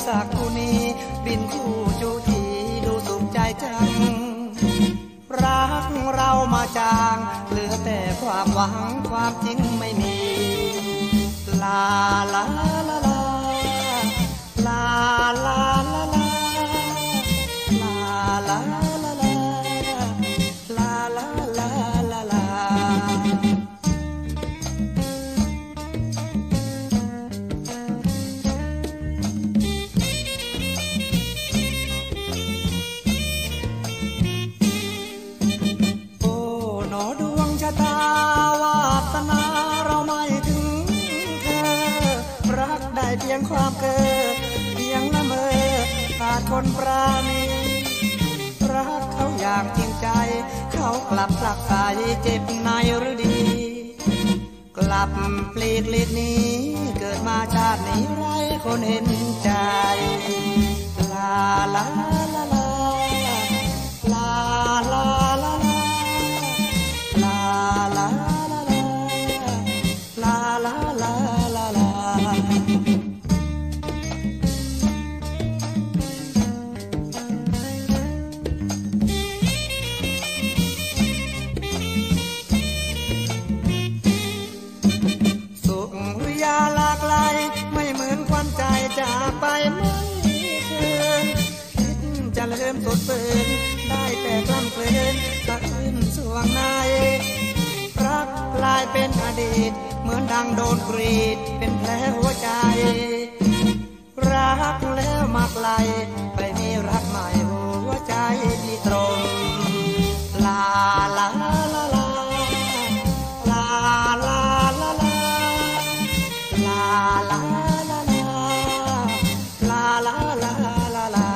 สักคู่นี้บินคู่จูทีดูสุขใจจังรักเรามาจางเหลือแต่ความหวังความจริงไม่มีลาลาลาลาลาลาลาลาลาลาลาลาลาลาลาลาลาโอ้หนอดวงชะตาวาสนาเราไม่ถึงเธอรักได้เพียงความเก้อเพียงละเมอขาดคนปราณีรักเขาอย่างจริงใจเขากลับผลักใสเจ็บในหรือดีกลับปลีกลีดนี้เกิดมาชาตินี้ไร้คนเห็นใจลาลาลาลาลาลาลาลาลาลาลาลาลาลาลาสุริยาหลากหลายไม่เหมือนควันใจจากไปไม่คืนคิดจะเริ่มสดเปิดได้แต่กล้ำเกลืนสะอื้นสวงในรักกลายเป็นอดีตเหมือนดังโดนกรีดเป็นแผลหัวใจรักแล้วมาไกลไปมีรักใหม่หัวใจที่ตรงลาลาลาลาลาลาลาลาลาลาลาลาลาลาลาลา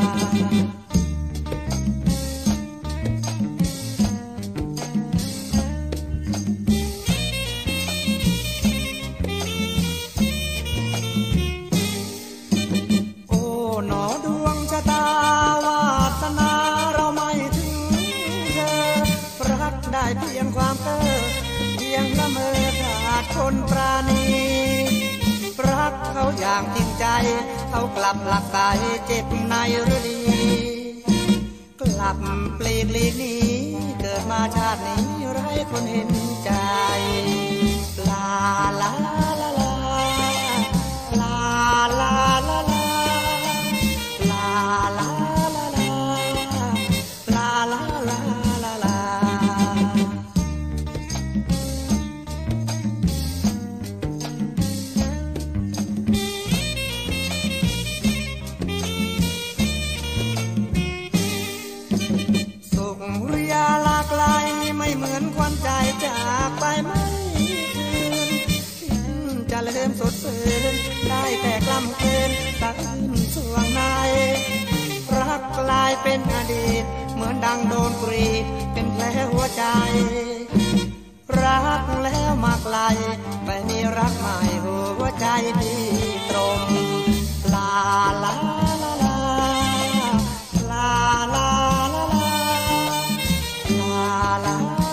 โอ้หนอดวงชะตาวาสนาเราไม่ถึงเธอรักได้เพียงความเก้อเพียงละเมอขาดคนปราณีรักเขาอย่างจริงใจเขากลับหลักสายเจ็บในหรือดีกลับปลีกลีกนี้เกิดมาชาตินี้ไร้คนเห็นใจลาลาลาลาลาลาลาลาลาลาลาลาลาลาลาลาลาสุริยาหลากหลายไม่เหมือนควันใจจากไปไม่คืนจะเริ่มสดชื่นได้แต่กล้ำเกินสะอื้นสวงในรักกลายเป็นอดีตเหมือนดังโดนกรีดเป็นแผลหัวใจรักแล้วมาไกลไปมีรักใหม่หัวใจที่ตรงลาลาลาลาลาลาลาลาลาลา